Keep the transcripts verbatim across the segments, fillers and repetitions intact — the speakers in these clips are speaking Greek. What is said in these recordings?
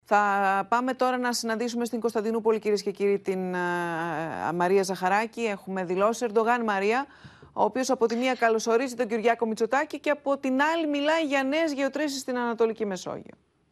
Θα πάμε τώρα να συναντήσουμε στην Κωνσταντινούπολη, κυρίες και κύριοι, την uh, Μαρία Ζαχαράκη. Έχουμε δηλώσει Ερντογάν Μαρία, ο οποίος από τη μία καλωσορίζει τον Κυριάκο Μητσοτάκη και από την άλλη μιλάει για νέες γεωτρήσεις στην Ανατολική Μεσόγειο.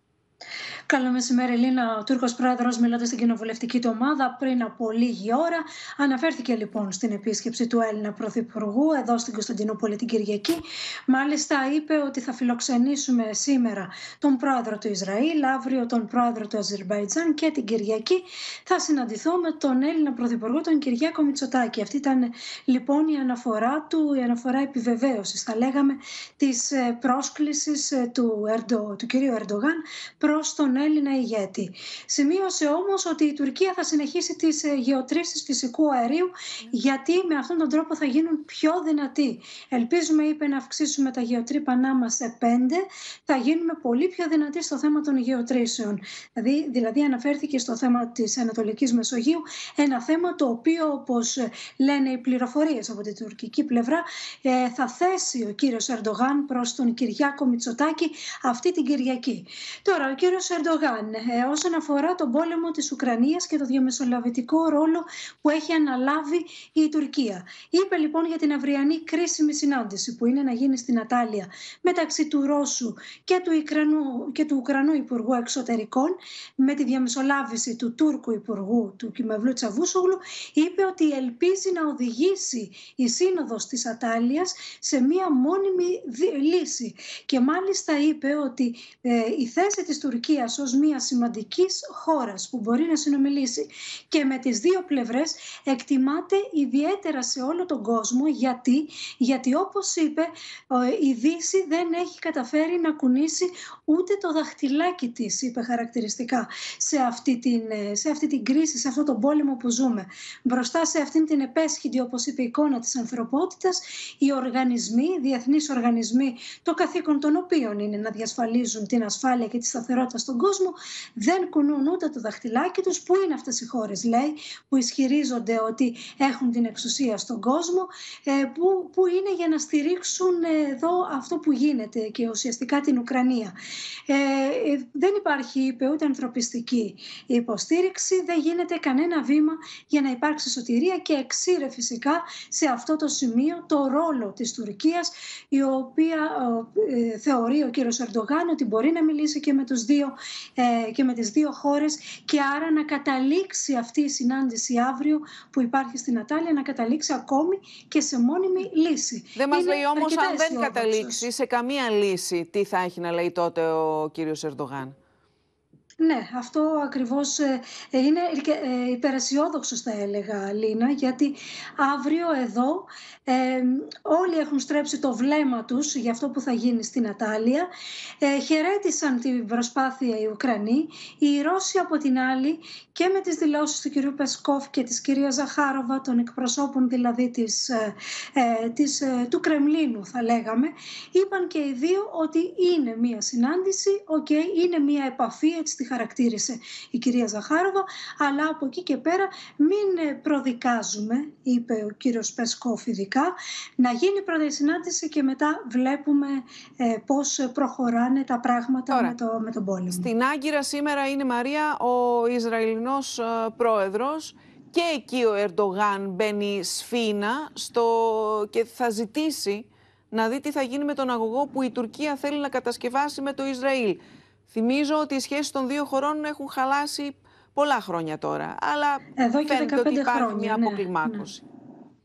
Καλό μεσημέρι, Ελίνα. Ο Τούρκος πρόεδρος, μιλώντας στην κοινοβουλευτική του ομάδα πριν από λίγη ώρα, αναφέρθηκε λοιπόν στην επίσκεψη του Έλληνα Πρωθυπουργού εδώ στην Κωνσταντινούπολη την Κυριακή. Μάλιστα, είπε ότι θα φιλοξενήσουμε σήμερα τον πρόεδρο του Ισραήλ, αύριο τον πρόεδρο του Αζερμπαϊτζάν και την Κυριακή θα συναντηθώ με τον Έλληνα Πρωθυπουργό, τον Κυριάκο Μητσοτάκη. Αυτή ήταν λοιπόν η αναφορά του, η αναφορά επιβεβαίωσης, θα λέγαμε, της πρόσκλησης του, Ερντο, του κυρίου Ερντογάν προς τον Έλληνα ηγέτη. Σημείωσε όμως ότι η Τουρκία θα συνεχίσει τις γεωτρήσεις φυσικού αερίου, γιατί με αυτόν τον τρόπο θα γίνουν πιο δυνατοί. Ελπίζουμε, είπε, να αυξήσουμε τα γεωτρύπανά μας σε πέντε, θα γίνουμε πολύ πιο δυνατοί στο θέμα των γεωτρήσεων. Δηλαδή, δηλαδή αναφέρθηκε στο θέμα της Ανατολικής Μεσογείου, ένα θέμα το οποίο, όπως λένε οι πληροφορίες από την τουρκική πλευρά, θα θέσει ο κύριος Ερντογάν προς τον Κυριάκο Μητσοτάκη αυτή την Κυριακή. Τώρα, ο κύριος Ερντογάν, ε, όσον αφορά τον πόλεμο της Ουκρανίας και το διαμεσολαβητικό ρόλο που έχει αναλάβει η Τουρκία. Είπε λοιπόν για την αυριανή κρίσιμη συνάντηση που είναι να γίνει στην Ατάλια μεταξύ του Ρώσου και του, Ικρανού, και του Ουκρανού Υπουργού Εξωτερικών, με τη διαμεσολάβηση του Τούρκου Υπουργού, του Κιμευλού Τσαβούσογλου. Είπε ότι ελπίζει να οδηγήσει η σύνοδος της Ατάλειας σε μία μόνιμη λύση. Και μάλιστα είπε ότι ε, η θέση της Τουρκίας ως μια σημαντικής χώρας που μπορεί να συνομιλήσει και με τις δύο πλευρές εκτιμάται ιδιαίτερα σε όλο τον κόσμο. Γιατί, γιατί όπως είπε, η Δύση δεν έχει καταφέρει να κουνήσει ούτε το δαχτυλάκι της, είπε χαρακτηριστικά, σε αυτή την, σε αυτή την κρίση, σε αυτό τον πόλεμο που ζούμε. Μπροστά σε αυτήν την επέσχυντη, όπως είπε, εικόνα της ανθρωπότητας, οι οργανισμοί, οι διεθνείς οργανισμοί, το καθήκον των οποίων είναι να διασφαλίζουν την ασφάλεια και τη σταθερότητα στον κόσμο, δεν κουνούν ούτε το δαχτυλάκι τους. Πού είναι αυτές οι χώρες, λέει, που ισχυρίζονται ότι έχουν την εξουσία στον κόσμο, που, που είναι για να στηρίξουν εδώ αυτό που γίνεται και ουσιαστικά την Ουκρανία. Ε, δεν υπάρχει, είπε, ούτε ανθρωπιστική υποστήριξη, δεν γίνεται κανένα βήμα για να υπάρξει σωτηρία, και εξήρε φυσικά σε αυτό το σημείο το ρόλο της Τουρκίας, η οποία ε, θεωρεί ο κύριος Ερντογάν ότι μπορεί να μιλήσει και με τους δύο ε, και με τις δύο χώρες, και άρα να καταλήξει αυτή η συνάντηση αύριο που υπάρχει στην Ατάλια, να καταλήξει ακόμη και σε μόνιμη λύση. Δεν μας λέει όμως, αν δεν καταλήξει σε καμία λύση, τι θα έχει να λέει τότε ο κύριος Ερντογάν. Ναι, αυτό ακριβώς είναι υπεραισιόδοξος, θα έλεγα, Λίνα, γιατί αύριο εδώ ε, όλοι έχουν στρέψει το βλέμμα τους για αυτό που θα γίνει στην Ατάλια. Ε, χαιρέτησαν την προσπάθεια οι Ουκρανοί, οι Ρώσοι από την άλλη, και με τις δηλώσεις του κυρίου Πεσκόφ και της κυρίας Ζαχάροβα, των εκπροσώπων δηλαδή της, ε, της, ε, του Κρεμλίνου, θα λέγαμε, είπαν και οι δύο ότι είναι μία συνάντηση, okay, είναι μία επαφή, έτσι τη χαρακτήρισε η κυρία Ζαχάροβα, αλλά από εκεί και πέρα μην προδικάζουμε, είπε ο κύριος Πεσκόφ ειδικά, να γίνει πρώτα η συνάντηση και μετά βλέπουμε ε, πώς προχωράνε τα πράγματα. Τώρα, με, το, με τον πόλεμο. Στην Άγκυρα σήμερα είναι, Μαρία, ο Ισραηλινός ε, πρόεδρος, και εκεί ο Ερντογάν μπαίνει σφήνα στο... και θα ζητήσει να δει τι θα γίνει με τον αγωγό που η Τουρκία θέλει να κατασκευάσει με το Ισραήλ. Θυμίζω ότι οι σχέσεις των δύο χωρών έχουν χαλάσει πολλά χρόνια τώρα, αλλά εδώ και φαίνεται ότι υπάρχει χρόνια, μια ναι, αποκλιμάκωση. Ναι.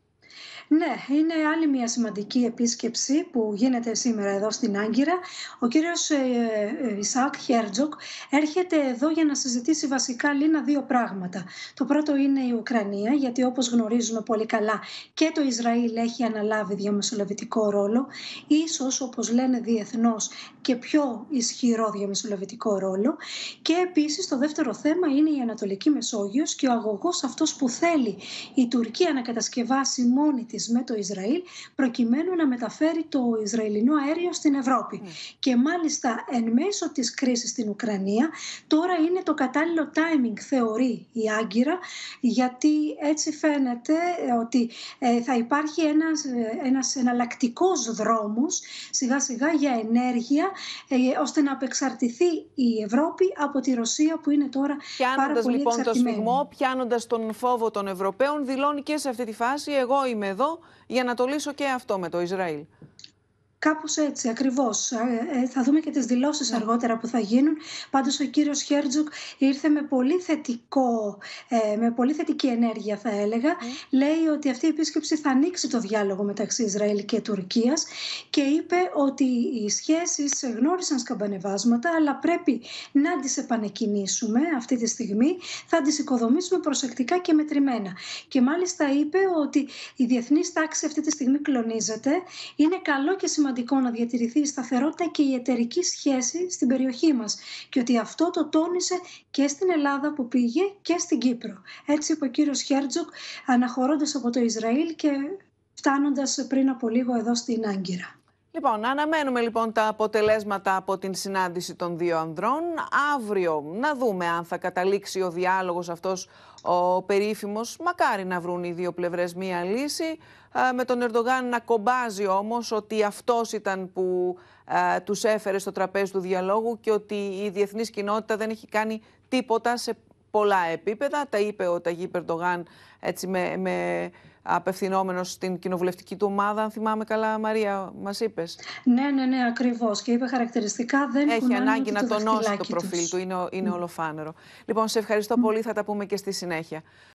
Ναι, είναι άλλη μια σημαντική επίσκεψη που γίνεται σήμερα εδώ στην Άγκυρα. Ο κύριος ε, Ισαάκ Χέρτζοκ έρχεται εδώ για να συζητήσει βασικά, Λίνα, δύο πράγματα. Το πρώτο είναι η Ουκρανία, γιατί όπως γνωρίζουμε πολύ καλά και το Ισραήλ έχει αναλάβει διαμεσολαβητικό ρόλο, ίσως, όπως λένε διεθνώς, και πιο ισχυρό διαμεσολαβητικό ρόλο. Και επίσης το δεύτερο θέμα είναι η Ανατολική Μεσόγειος και ο αγωγός αυτός που θέλει η Τουρκία να κατασκευάσει μόνη της της με το Ισραήλ προκειμένου να μεταφέρει το Ισραηλινό αέριο στην Ευρώπη. Mm. Και μάλιστα εν μέσω της κρίσης στην Ουκρανία τώρα είναι το κατάλληλο timing, θεωρεί η Άγκυρα, γιατί έτσι φαίνεται ότι ε, θα υπάρχει ένας, ένας εναλλακτικός δρόμος σιγά σιγά για ενέργεια ε, ώστε να απεξαρτηθεί η Ευρώπη από τη Ρωσία που είναι τώρα πιάνοντας, πάρα πολύ λοιπόν εξαρτημένη. Το σφιγμό, πιάνοντας τον φόβο των Ευρωπαίων, δηλώνει και σε αυτή τη φάση εγώ είμαι εδώ για να το λύσω και αυτό με το Ισραήλ. Κάπως έτσι, ακριβώς. Ε, θα δούμε και τις δηλώσεις yeah. αργότερα που θα γίνουν. Πάντως ο κύριος Χέρτζοκ ήρθε με πολύ, θετικό, ε, με πολύ θετική ενέργεια, θα έλεγα. Mm. Λέει ότι αυτή η επίσκεψη θα ανοίξει το διάλογο μεταξύ Ισραήλ και Τουρκίας και είπε ότι οι σχέσεις γνώρισαν σκαμπανεβάσματα, αλλά πρέπει να τις επανεκκινήσουμε αυτή τη στιγμή. Θα τις οικοδομήσουμε προσεκτικά και μετρημένα. Και μάλιστα είπε ότι η διεθνής τάξη αυτή τη στιγμή κλονίζεται. Είναι καλό και σημαντικό να διατηρηθεί η σταθερότητα και η εταιρική σχέση στην περιοχή μας και ότι αυτό το τόνισε και στην Ελλάδα που πήγε και στην Κύπρο. Έτσι είπε ο κύριος Χέρτζοκ, αναχωρώντας από το Ισραήλ και φτάνοντας πριν από λίγο εδώ στην Άγκυρα. Λοιπόν, αναμένουμε λοιπόν τα αποτελέσματα από την συνάντηση των δύο ανδρών. Αύριο να δούμε αν θα καταλήξει ο διάλογος αυτός ο περίφημος. Μακάρι να βρουν οι δύο πλευρές μία λύση. Με τον Ερντογάν να κομπάζει όμως ότι αυτός ήταν που ε, τους έφερε στο τραπέζι του διαλόγου και ότι η διεθνής κοινότητα δεν έχει κάνει τίποτα σε πολλά επίπεδα. Τα είπε ο Ταγίπ Ερντογάν έτσι με... με απευθυνόμενος στην κοινοβουλευτική του ομάδα, αν θυμάμαι καλά, Μαρία, μας είπες. Ναι, ναι, ναι, ακριβώς. Και είπε χαρακτηριστικά δεν έχει ανάγκη να το τονώσει το τους. προφίλ του, είναι, είναι mm. ολοφάνερο. Λοιπόν, σε ευχαριστώ mm. πολύ, θα τα πούμε και στη συνέχεια.